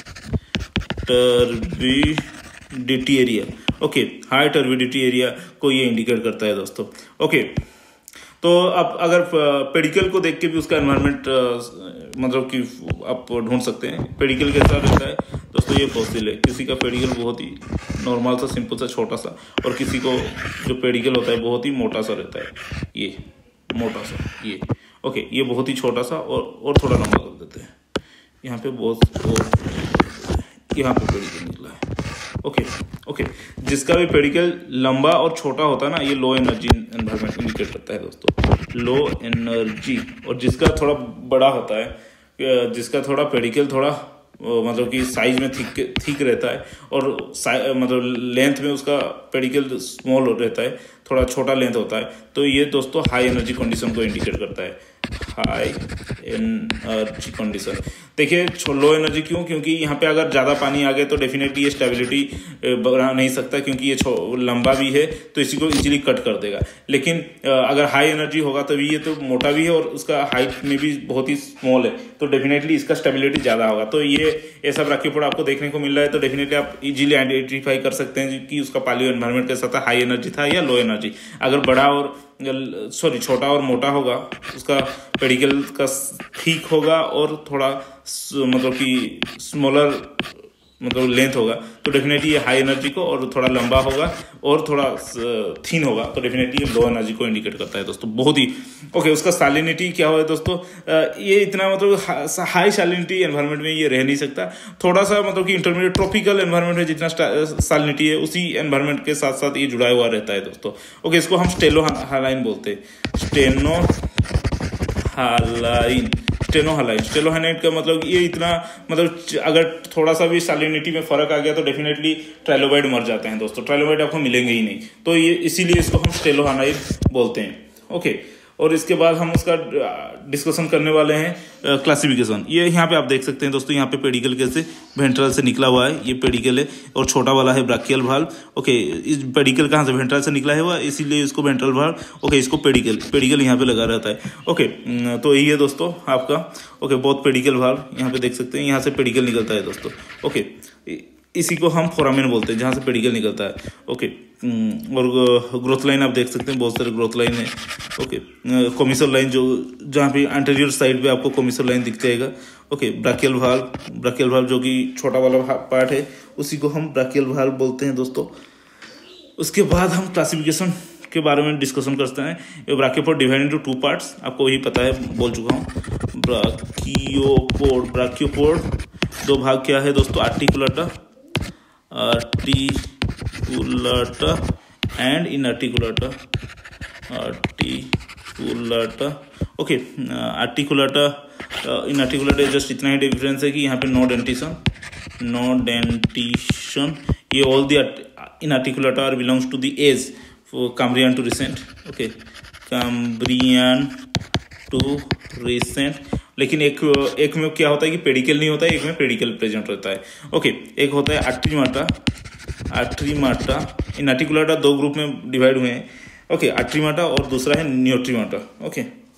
turbidity area. Okay, high turbidity area को ये इंडिकेट करता है दोस्तों। ओके, तो आप अगर पेडिकल को देख के भी उसका एनवायरनमेंट मतलब कि आप ढूंढ सकते हैं। पेडिकल कैसा रहता है दोस्तों, ये फॉसिल है। किसी का पेडिकल बहुत ही नॉर्मल सा, सिंपल सा, छोटा सा, और किसी को जो पेडिकल होता है बहुत ही मोटा सा रहता है। ये मोटा सा, ये ओके, ये बहुत ही छोटा सा और और थोड़ा लंबा कर देते हैं, यहाँ पे बहुत यहाँ पे पेडिकल निकला है। ओके ओके जिसका भी पेडिकल लंबा और छोटा होता है ना, ये लो एनर्जी एनवायरनमेंट इंडिकेट करता है दोस्तों, लो एनर्जी। और जिसका थोड़ा बड़ा होता है, जिसका थोड़ा पेडिकल थोड़ा मतलब कि साइज में थिक थिक रहता है और मतलब लेंथ में उसका पेडिकल स्मॉल रहता है, थोड़ा छोटा लेंथ होता है, तो ये दोस्तों हाई एनर्जी कंडीशन को इंडिकेट करता है, हाई एनर्जी कंडीशन। देखिए लो एनर्जी क्यों, क्योंकि यहाँ पे अगर ज़्यादा पानी आ गया तो डेफिनेटली ये स्टेबिलिटी बना नहीं सकता, क्योंकि ये लंबा भी है तो इसी को इजीली कट कर देगा। लेकिन अगर हाई एनर्जी होगा तो भी ये तो मोटा भी है और उसका हाइट में भी बहुत ही स्मॉल है, तो डेफिनेटली इसका स्टेबिलिटी ज़्यादा होगा। तो ये ऐसा ब्राकियोपोड आपको देखने को मिल रहा है, तो डेफिनेटली आप इजीली आइडेंटिफाई कर सकते हैं कि उसका पालियो एनवायरनमेंट कैसा था, हाई एनर्जी था या लो एनर्जी। अगर बड़ा और सॉरी छोटा और मोटा होगा, उसका पेडिकल का ठीक होगा और थोड़ा मतलब कि स्मॉलर मतलब लेंथ होगा, तो डेफिनेटली ये हाई एनर्जी को, और थोड़ा लंबा होगा और थोड़ा थिन होगा तो डेफिनेटली ये लो एनर्जी को इंडिकेट करता है दोस्तों। बहुत ही ओके। उसका सैलिनिटी क्या हो दोस्तों, ये इतना मतलब हाई सैलिनिटी एनवायरनमेंट में ये रह नहीं सकता, थोड़ा सा मतलब कि इंटरमीडिएट ट्रॉपिकल एनवायरनमेंट में जितना सैलिनिटी है उसी एनवायरनमेंट के साथ साथ ये जुड़ा हुआ रहता है दोस्तों। ओके, इसको हम स्टेलो हालाइन बोलते हैं, स्टेनो हालाइन स्टेनोहालाइन। स्टेनोहालाइन का मतलब ये इतना मतलब अगर थोड़ा सा भी सैलिनिटी में फर्क आ गया तो डेफिनेटली ट्राइलोबाइड मर जाते हैं दोस्तों, ट्राइलोबाइड आपको मिलेंगे ही नहीं, तो ये इसीलिए इसको हम स्टेनोहालाइन बोलते हैं। ओके, और इसके बाद हम उसका डिस्कशन करने वाले हैं क्लासिफिकेशन। ये यहाँ पे आप देख सकते हैं दोस्तों, यहाँ पे पेडिकल कैसे वेंट्रल से निकला हुआ है, ये पेडिकल है और छोटा वाला है ब्राकियल वाल्व। ओके, इस पेडिकल कहाँ से, वेंट्रल से निकला है हुआ, इसीलिए इसको वेंट्रल वाल्व। ओके, इसको पेडिकल पेडिकल यहाँ पे लगा रहता है। ओके, तो यही है दोस्तों आपका। ओके, बहुत पेडिकल वाल्व यहाँ पे देख सकते हैं, यहाँ से पेडिकल निकलता है दोस्तों। ओके, इसी को हम फोरामेन बोलते हैं, जहाँ से पेडिकल निकलता है। ओके, और ग्रोथ लाइन आप देख सकते हैं, बहुत सारे ग्रोथ लाइन है। ओके, कॉमिसल लाइन जो जहाँ पे एंटीरियर साइड पे आपको कॉमिसल लाइन दिख जाएगा। Okay, brachial valve, brachial valve जो कि छोटा वाला पार्ट है उसी को हम ब्राकियल वाल्व बोलते हैं दोस्तों। उसके बाद हम क्लासिफिकेशन के बारे में डिस्कशन करते हैं। ये brachiopod divide into two parts, आपको वही पता है, बोल चुका हूँ। ब्राकियोपोड ब्राकियोपोड दो भाग क्या है दोस्तों, Articulata Articulata and Inarticulata Articulata. Okay, Articulata Inarticulata just इतना ही डिफरेंस है कि यहाँ पे नो डेंटिशन नो डेंटिशन ये all the Inarticulata are belongs to the age Cambrian to recent. Okay, Cambrian to recent. लेकिन एक एक में क्या होता है कि पेडिकल नहीं होता है, एक में पेडिकल प्रेजेंट रहता है। ओके, एक होता है आर्ट्रीमाटा आर्ट्रीमाटा इनआर्टिकुलाटा दो ग्रुप में डिवाइड हुए हैं। ओके, आर्ट्रीमाटा और दूसरा है नियोट्रीमाटा। ओके,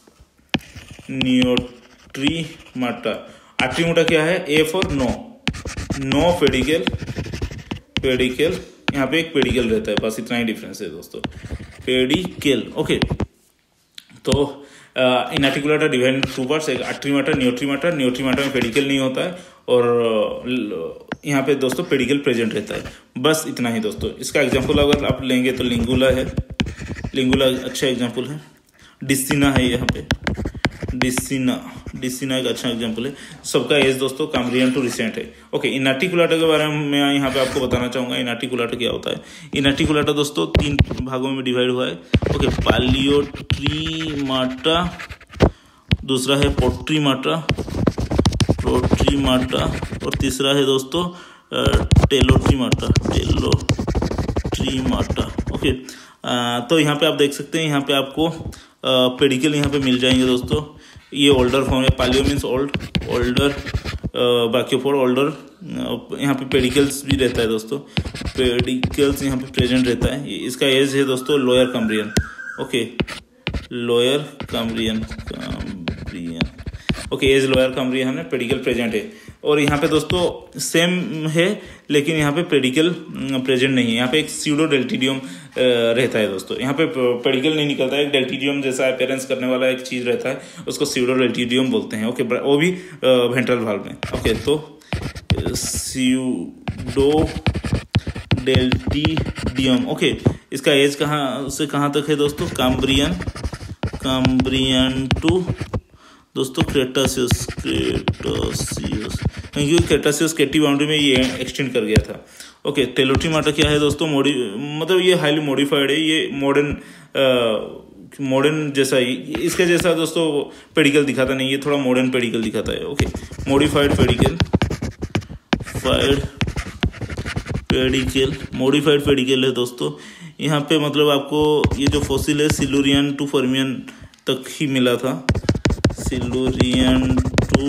नियोट्रीमाटा। आर्ट्रीमाटा क्या है, a for no no pedicle pedicle यहाँ पे एक पेडिकल रहता है, बस इतना ही डिफरेंस है दोस्तों, पेडिकल। ओके, तो इनआर्टिकुलाटा डिवाइड टू पार्ट्स, एक आर्ट्रीमाटा नियोट्रीमाटा। नियोट्रीमाटा में पेडिकल नहीं होता है और यहाँ पे दोस्तों पेडिकल प्रेजेंट रहता है, बस इतना ही दोस्तों। इसका एग्जांपल अगर आप लेंगे तो लिंगुला है, लिंगुला अच्छा एग्जांपल है। डिस्सिना है यहाँ पे, डिस्सिना डिस्सिना एक अच्छा एग्जांपल है। सबका एज दोस्तों कैम्ब्रियन टू रिसेंट है। ओके, इनआर्टिकुलाटा के बारे में मैं यहाँ पे आपको बताना चाहूँगा। इनआर्टिकुलाटा क्या होता है, इनआर्टिकुलाटा दोस्तों तीन भागों में डिवाइड हुआ है। ओके, पालियोट्रीमाटा, दूसरा है पोट्रीमाटा पोट्रीमाटा और तीसरा है दोस्तों टेलोट्रीमाटा टेलोट्रीमाटा। ओके, तो यहाँ पे आप देख सकते हैं, यहाँ पे आपको पेडिकल यहाँ पे मिल जाएंगे दोस्तों। ये ओल्डर फॉर्म है, palaeo means old, older brachiopod older. यहाँ पे पेडिकल्स भी रहता है दोस्तों, पेडिकल्स यहाँ पे प्रेजेंट रहता है। इसका एज है दोस्तों lower Cambrian. Okay, lower Cambrian Cambrian okay, age lower Cambrian है, पेडिकल प्रेजेंट है। और यहाँ पे दोस्तों सेम है, लेकिन यहाँ पे पेडिकल प्रेजेंट नहीं है। यहाँ पे एक स्यूडो डेल्टिडियम रहता है दोस्तों, यहाँ पे पेडिकल नहीं निकलता है, एक डेल्टिडियम जैसा अपेयरेंस करने वाला एक चीज रहता है, उसको स्यूडो डेल्टिडियम बोलते हैं। ओके, वो भी वेंट्रल वाल्व में। ओके, तो स्यूडो डेल्टिडियम। ओके, इसका एज कहाँ से कहाँ तक है दोस्तों, कैम्ब्रियन कैम्ब्रियन टू दोस्तों क्रेटासियस क्रेटासियस क्योंकि क्रेटासियस केटी बाउंड्री में ये एक्सटेंड कर गया था। ओके, टेलोटीमाटा क्या है दोस्तों, मॉडि मतलब ये हाईली मॉडिफाइड है, ये मॉडर्न मॉडर्न जैसा ही इसके जैसा दोस्तों पेडिकल दिखाता नहीं, ये थोड़ा मॉडर्न पेडिकल दिखाता है। ओके, मॉडिफाइड पेडिकल फाइड पेडिकल मॉडिफाइड पेडिकल है दोस्तों। यहाँ पे मतलब आपको ये जो फॉसिल है सिल्यूरियन टू फर्मियन तक ही मिला था, Silurian to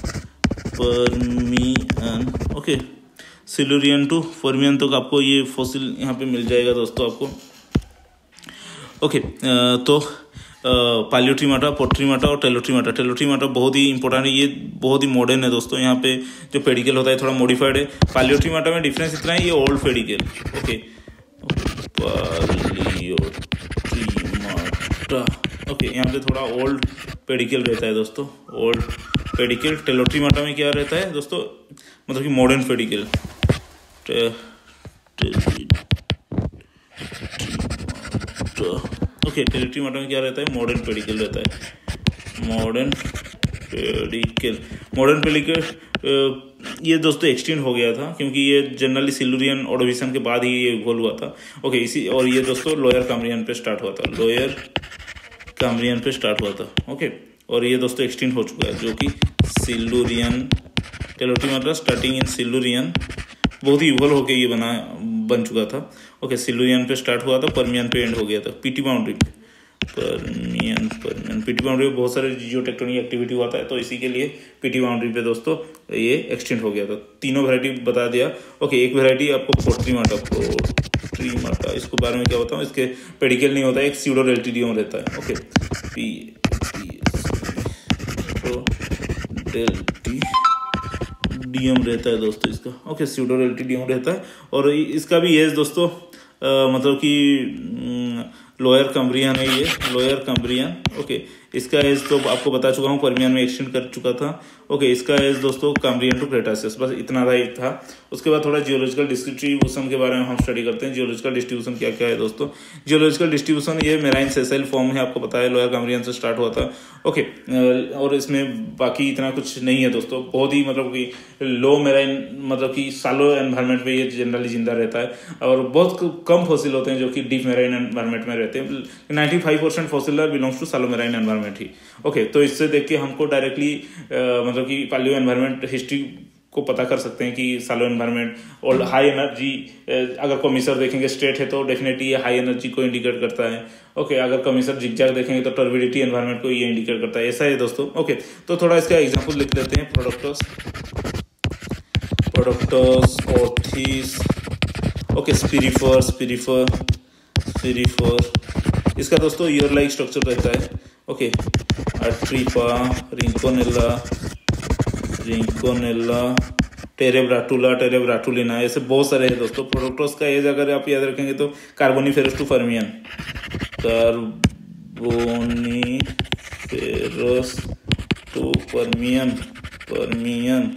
Permian. Okay, Silurian to Permian तक आपको ये फॉसिल यहाँ पे मिल जाएगा दोस्तों आपको। ओके, तो पालियोट्रीमाटा, पोट्रीमाटा और टेलोट्रीमाटा। टेलोट्रीमाटा बहुत ही इंपॉर्टेंट है, ये बहुत ही मॉडर्न है दोस्तों। यहाँ पे जो पेडिकल होता है थोड़ा मॉडिफाइड है। पालियोट्रीमाटा में डिफरेंस इतना है, ये old pedicle. Okay, Palaeotremata okay, यहाँ पे थोड़ा ओल्ड पेडिकल रहता है दोस्तों, ओल्ड पेडिकल। टेलोट्रीमाटा में क्या रहता है दोस्तों, मतलब कि मॉडर्न पेडिकल। ओके, टेलोट्रीमाटा में क्या रहता है, मॉडर्न पेडिकल रहता है, मॉडर्न पेडिकल। मॉडर्न पेडिकल ये दोस्तों एक्सटेंड हो गया था क्योंकि ये जनरली सिल्यूरियन ऑर्डोविशियन के बाद ही ये इवॉल्व हुआ था। ओके, इसी और ये दोस्तों लोअर कैम्ब्रियन पे स्टार्ट हुआ था, लोअर कैम्ब्रियन पे स्टार्ट हुआ था। ओके, और ये दोस्तों एक्सटेंड हो चुका है जो कि Silurian. Telotremata starting in Silurian, बहुत ही इवॉल्व होके ये बना बन चुका था। ओके, सिल्यूरियन पे स्टार्ट हुआ था, परमियन पे एंड हो गया था, पीटी बाउंड्री पे। परमियन परमियन पीटी बाउंड्री पे बहुत सारे जियो टेक्टोनिक एक्टिविटी हुआ था, तो इसी के लिए पीटी बाउंड्री पे दोस्तों ये एक्सटेंड हो गया था। तीनों वैरायटी बता दिया। ओके, एक वैरायटी आपको पोट्रीमाटा, पोट्रीमाटा इसको बारे में क्या बताऊँ, इसके पेडिकल नहीं होता है, एक स्यूडो डेल्टिडियम रहता है। ओके, पी डेल्टिडियम रहता है दोस्तों इसका। ओके, स्यूडो डेल्टिडियम रहता है और इसका भी एज दोस्तों आ, मतलब कि लोअर कैम्ब्रियन है, ये लोअर कैम्ब्रियन। ओके, इसका एज तो आपको बता चुका हूँ, परमियन में एक्सटेंड कर चुका था। ओके, इसका एज दोस्तों कैम्ब्रियन टू क्रेटासियस, बस इतना ही था। उसके बाद थोड़ा जियोलॉजिकल डिस्ट्रीब्यूशन के बारे में हम स्टडी करते हैं। जियोलॉजिकल डिस्ट्रीब्यूशन क्या क्या है दोस्तों, जियोलॉजिकल डिस्ट्रीब्यूशन ये मेराइन सेसेल फॉर्म है, आपको पता है लोअर कैम्ब्रियन से स्टार्ट हुआ था। ओके, और इसमें बाकी इतना कुछ नहीं है दोस्तों, बहुत ही मतलब कि लो मेराइन मतलब कि सालो एनवायरमेंट में ये जनरली जिंदा रहता है और बहुत कम फॉसिल होते हैं जो कि डीप मेराइन एनवायरमेंट में रहते हैं। Ninety five percent fossils belongs to सालो मेराइन एनवायरमेंट ही। ओके, तो इससे देख के हमको डायरेक्टली मतलब कि पालियो एनवायरमेंट हिस्ट्री को पता कर सकते हैं कि सालो एनवायरमेंट और हाई एनर्जी, अगर कमिसर देखेंगे स्ट्रेट है तो डेफिनेटली ये हाई एनर्जी को इंडिकेट करता है। ओके, अगर कमिसर जिगजैग देखेंगे तो टर्बिडिटी एनवायरमेंट को ये इंडिकेट करता है, ऐसा है दोस्तों। ओके, तो थोड़ा इसका एग्जांपल लिख लेते हैं। Productus Productus Orthis. Okay, Spirifer Spirifer Spirifer इसका दोस्तों ईयर लाइक स्ट्रक्चर रहता है। ओके, अट्रीपा, रिंकोनेला रिंकोनेला टेरेब्राटुला, टेरेब्राटुलिना, ऐसे बहुत सारे हैं दोस्तों। प्रोडक्टस का एज अगर आप याद रखेंगे तो Carboniferous to Permian, Carboniferous to Permian Permian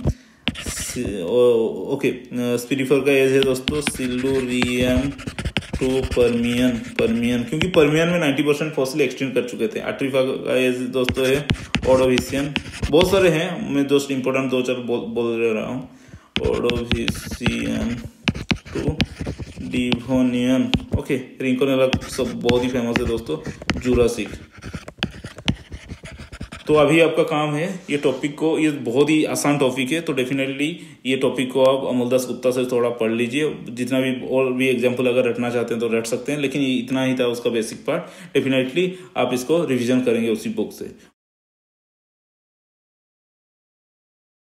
okay, Spirifer का एज है दोस्तों सिल्यूरियन टू परमियन परमियन क्योंकि परमियन में नाइन्टी परसेंट फॉसिल एक्सटेंड कर चुके थे। अट्रीफा का एज दोस्तों है ऑर्डोविशियन, बहुत सारे हैं, मैं दोस्त इंपॉर्टेंट दो चार बोल बोल रहा हूँ। Ordovician to Devonian. Okay, Rhynchonella सब बहुत ही फेमस है दोस्तों, जुरासिक। तो अभी आपका काम है ये टॉपिक को, ये बहुत ही आसान टॉपिक है, तो डेफिनेटली ये टॉपिक को आप अमोलदास गुप्ता से थोड़ा पढ़ लीजिए। जितना भी और भी एग्जाम्पल अगर रटना चाहते हैं तो रट सकते हैं, लेकिन इतना ही था उसका बेसिक पार्ट। डेफिनेटली आप इसको रिवीजन करेंगे उसी बुक से।